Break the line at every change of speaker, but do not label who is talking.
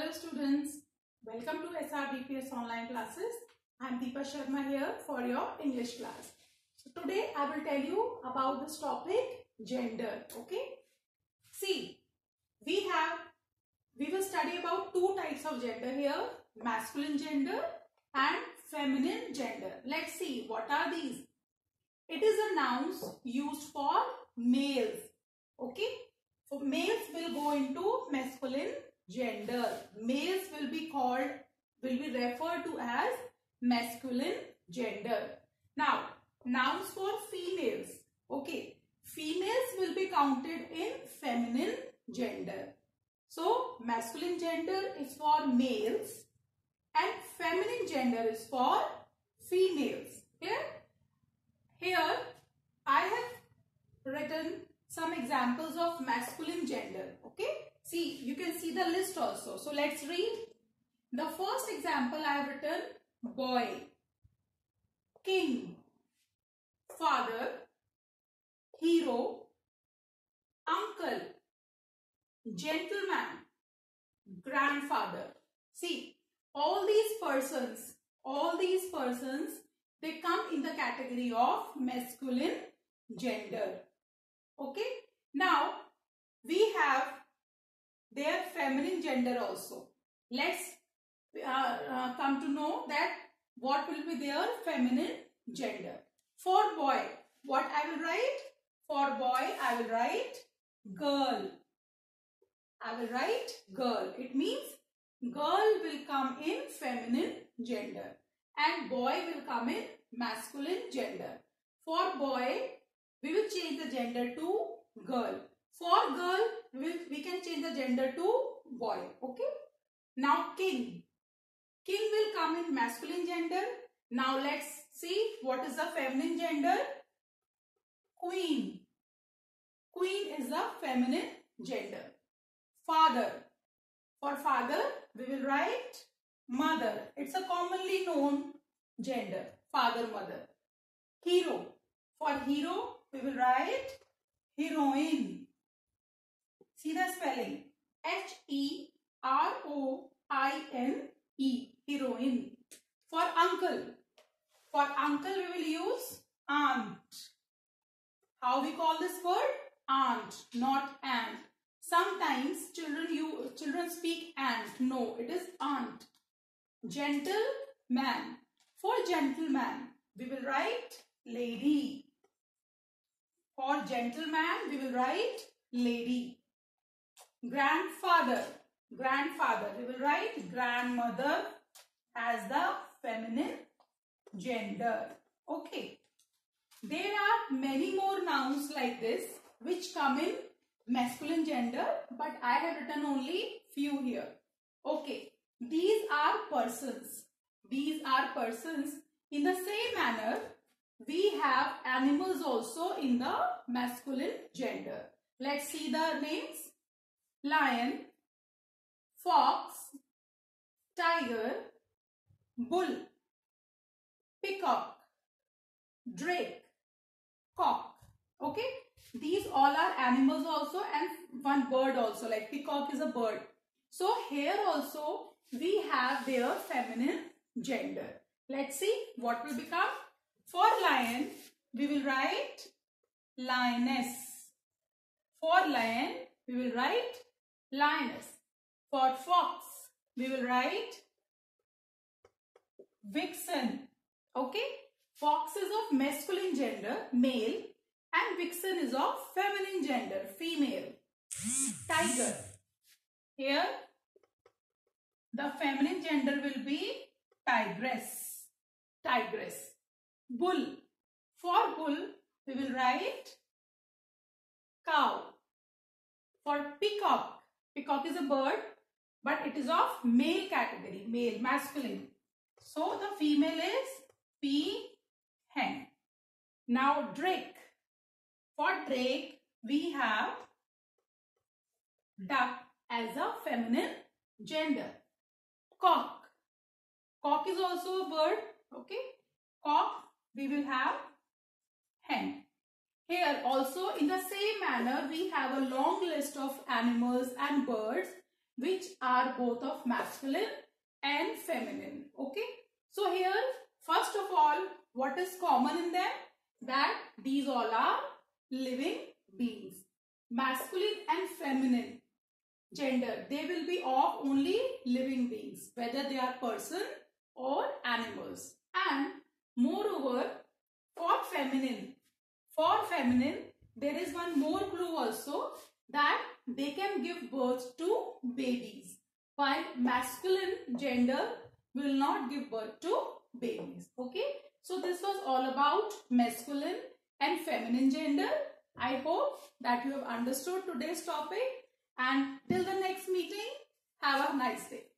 Hello students, welcome to SRBPS online classes. I am Deepa Sharma here for your English class. So today I will tell you about this topic, gender. Okay. See, we will study about two types of gender here, masculine gender and feminine gender. Let's see what are these. It is a nouns used for males. Okay. So males will go into masculine gender. Males will be referred to as masculine gender. Now, nouns for females. Okay. Females will be counted in feminine gender. So, masculine gender is for males and feminine gender is for females. Clear? Here, I have written some examples of masculine gender. Okay. See, you can see the list also. So, let's read. The first example I have written boy, king, father, hero, uncle, gentleman, grandfather. See, all these persons, they come in the category of masculine gender. Okay. Now, we have their feminine gender also. Let's come to know that what will be their feminine gender. For boy, what I will write? For boy, I will write girl. I will write girl. It means girl will come in feminine gender and boy will come in masculine gender. For boy, we will change the gender to girl. For girl, we can change the gender to boy. Okay. Now king. King will come in masculine gender. Now let's see what is the feminine gender. Queen. Queen is the feminine gender. Father. For father, we will write mother. It's a commonly known gender. Father, mother. Hero. For hero, we will write heroine. See the spelling. H-E-R-O-I-N-E. Heroine. For uncle. For uncle, we will use aunt. How we call this word? Aunt, not aunt. Sometimes children speak aunt. No, it is aunt. Gentleman. For gentleman, we will write lady. For gentleman, we will write lady. Grandfather. Grandfather, we will write grandmother as the feminine gender. Okay. There are many more nouns like this which come in masculine gender, but I have written only few here. Okay. These are persons. These are persons. In the same manner, we have animals also in the masculine gender. Let's see the names. Lion, fox, tiger, bull, peacock, drake, cock. Okay. These all are animals also and one bird also, like peacock is a bird. So here also we have their feminine gender. Let's see what will become. For lion, we will write lioness. For lion, we will write lioness. For fox, we will write vixen. Okay. Fox is of masculine gender, male, and vixen is of feminine gender, female. Tiger. Here, the feminine gender will be tigress. Tigress. Bull. For bull, we will write cow. For peacock, peacock is a bird, but it is of male category, male, masculine. So the female is peahen. Now drake. For drake, we have duck as a feminine gender. Cock. Cock is also a bird. Okay. Cock, we will have hen. Here also in the same manner we have a long list of animals and birds which are both of masculine and feminine. Okay. So here, first of all, what is common in them? That these all are living beings. Masculine and feminine gender, they will be of only living beings, whether they are person or animals. And moreover, for feminine, there is one more clue also, that they can give birth to babies, while masculine gender will not give birth to babies. Okay. So this was all about masculine and feminine gender. I hope that you have understood today's topic, and till the next meeting, have a nice day.